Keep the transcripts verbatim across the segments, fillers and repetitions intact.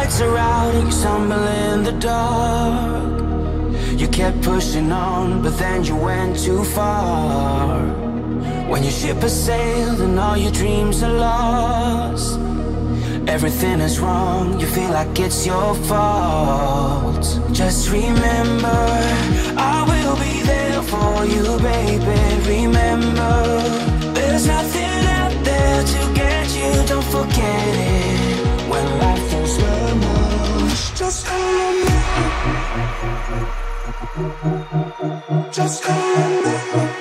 lights are out and you stumble in the dark. You kept pushing on, but then you went too far. When your ship has sailed and all your dreams are lost, everything is wrong, you feel like it's your fault. Just remember, I will be there for you, baby. Remember, there's nothing out there to get you, don't forget it. When life throws lemons, just call on me. Just call on me.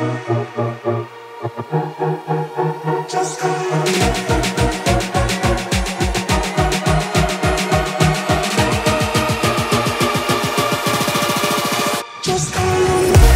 Just call on me. Just call on me.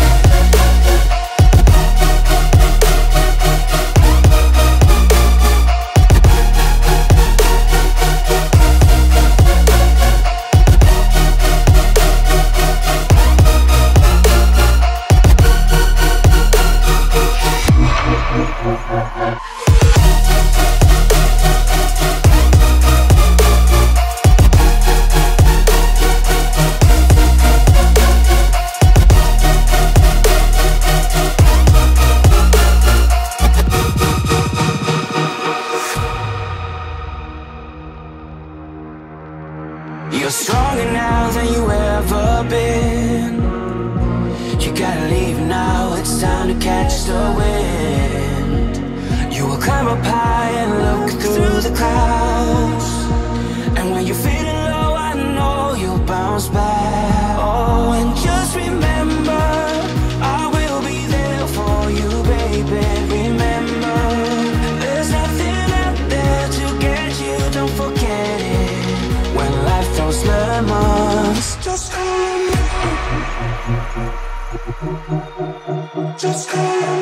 You're stronger now than you ever been. You gotta leave now, it's time to catch the wind. You will climb up high and look through the clouds, and when you're feeling low, I know you'll bounce back. Oh, and just remember, I will be there for you, baby. Remember, there's nothing out there to get you, don't forget it. When life throws lemons, just call on me. Just call on me.